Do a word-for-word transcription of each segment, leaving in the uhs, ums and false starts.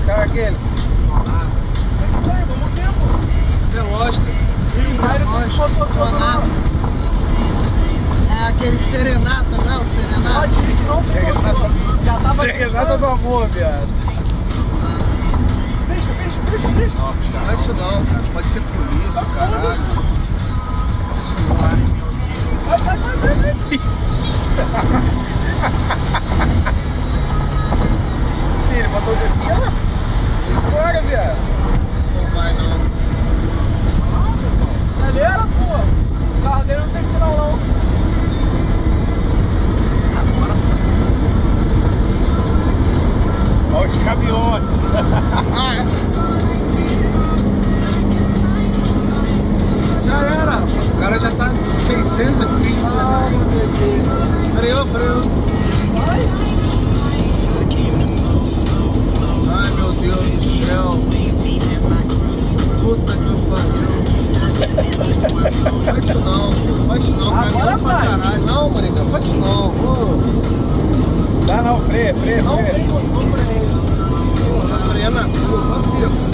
carro é aquele? Veloster. Sonata. É aquele Serenata, não é o Serenata? Serenata, Serenata do amor, viado. Fecha, fecha, fecha, fecha. Não, não é isso não, cara. Pode ser polícia, caralho. Vai, vai, vai, vai, vai. Ele botou aqui, ó. Bora, viado. Não vai não. Acelera, pô. O carro dele não tem sinal, não. Agora Olha os caminhões. já era. O cara já tá de seiscentos e vinte. Ai, meu Deus. Freou, freou. Ai, meu Deus do céu. Puta que pariu. Não faz isso não, filho. Faz isso não. Caminhão pra caralho. Não, Maringa, faz isso não. Pô. Dá não, freia, freia, Não freia. tem como pra ele. Pô, tá freando na curva, filho.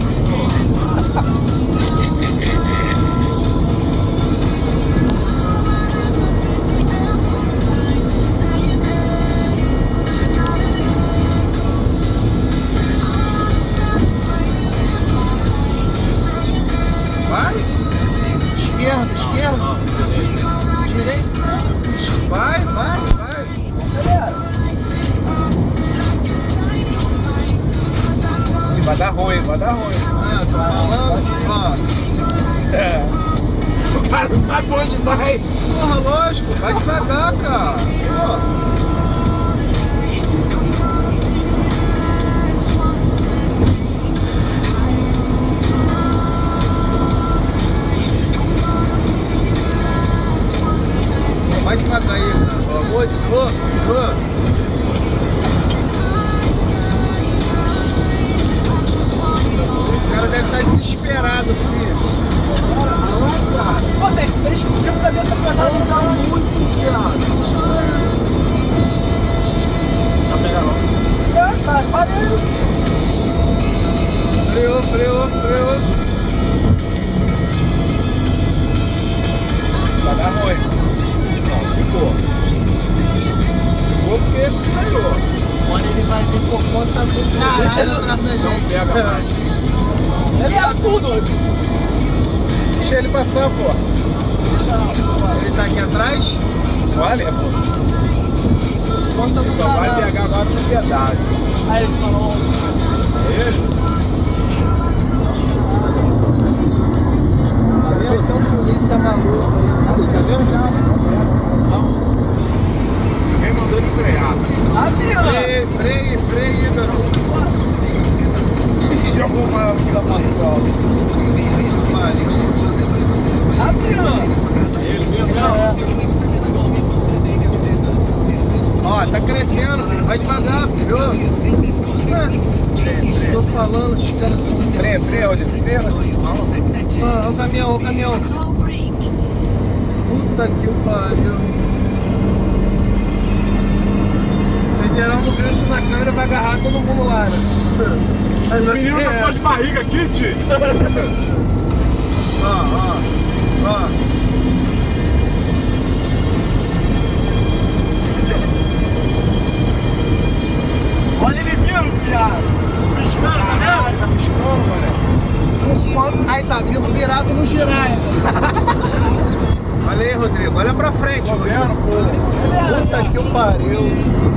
Esquerda, esquerda. Direita. Vai, vai, vai. Acelera. Vai dar ruim, vai dar ruim. Ah, tô falando, ó. É. O cara não tá bom demais. Porra, lógico, vai devagar, cara. Pô. Vai devagar aí, cara. Pelo amor de Deus. O cara deve estar desesperado, filho. Pô, tem seis por cento da cabeça pesada. Não dá muito, viado. Tá pegando. É, cara, parei. Freou, freou, freou. Vai dar ruim. Não, ficou. Ficou porque saiu. Agora ele vai vir por conta do caralho atrás da gente. Pega mais. Ele é tudo. Deixa ele passar, pô. Ele tá aqui atrás? Olha, pô. Por conta do Só vai caralho. pegar agora no pedágio. Aí ele falou. Ele? Esse é um polícia maluco aí. Tá vendo? Não. Ninguém mandou ele frear. Ah, filho. Freio, freio, freio, garoto. Jogou uma tira pra pessoal. Ah, filho. Ele mesmo. Ó, tá crescendo, filho. Vai devagar, filho. É, tô falando, os caras são... Freia, freia, onde? Freia? Ó, o caminhão, o caminhão. Puta que pariu. O federal não viu isso na câmera, vai agarrar todo mundo lá, né? O menino tá com de barriga aqui, tio. Ó, ó, ó. Olha ele vindo, viado. Piscando, tá vendo? Tá piscando, mano. Por conta... Aí tá vindo virado no giraia. Olha aí, Rodrigo, olha pra frente, Tô Rodrigo. vendo, pô. Puta que o pariu.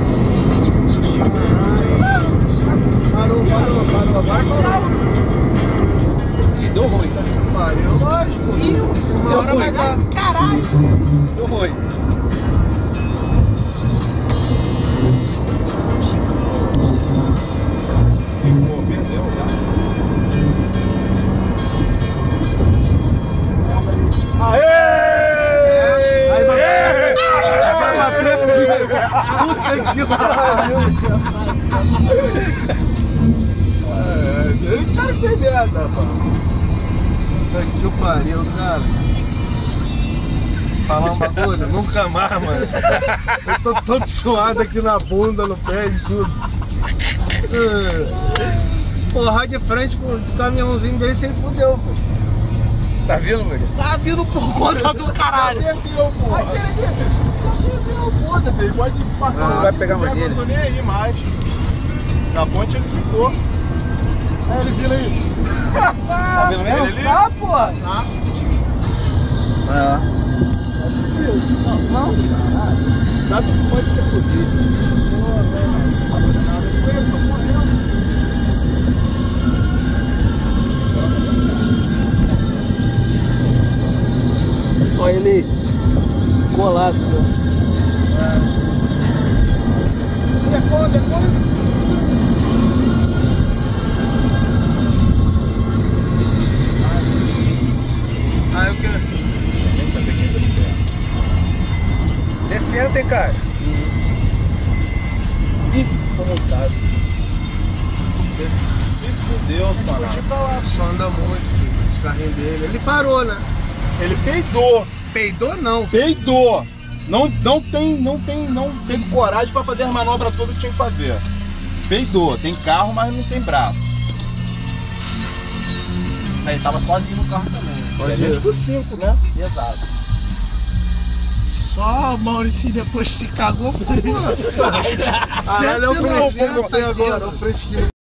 Parou, parou, parou, vai, parou. Ih, deu ruim, tá? Pariu, lógico. Ih, uma hora vai dar. Caralho. Deu ruim. Ficou, perdeu já. Aê! Aí vai. Aê! Vai bater comigo. Puta que pariu. Ele tá entendendo, rapaz. Puta que pariu, cara. Falar um bagulho? Nunca mais, mano. Eu tô todo suado aqui na bunda, no pé e tudo. porra de frente com o caminhãozinho dele, sem fudeu, filho. Tá vindo, Murilo? Tá vindo por conta do caralho. Perdeu, porra. Perdeu, foda, filho. Pode passar. Não vai pegar mais dele. Eu não tô nem aí mais. Na ponte ele ficou. Aí ele vira aí. Tá vendo mesmo? Ele ali? Tá, pô. Tá? É. Não, não. Dá que pode ser fodido. Olha ele colado. Decola, decola. Ah, eu quero. Nem saber quem é. sessenta, hein, cara? Ih, tô montado. Se fudeu, Fanato. Só anda muito, filho. Os carrinhos dele. Ele parou, né? Ele peidou. Peidou não. Peidou. Não, não tem, não tem, não teve coragem pra fazer as manobras todas que tinha que fazer. Peidou. Tem carro, mas não tem braço. Aí ele tava sozinho no carro também. Pode Ele é ir. do cinco, né? Exato. Só o Mauricinho depois se cagou, ficou. Caralho, é o cento e noventa frente que eu comprei aqui, agora. ó, o frente que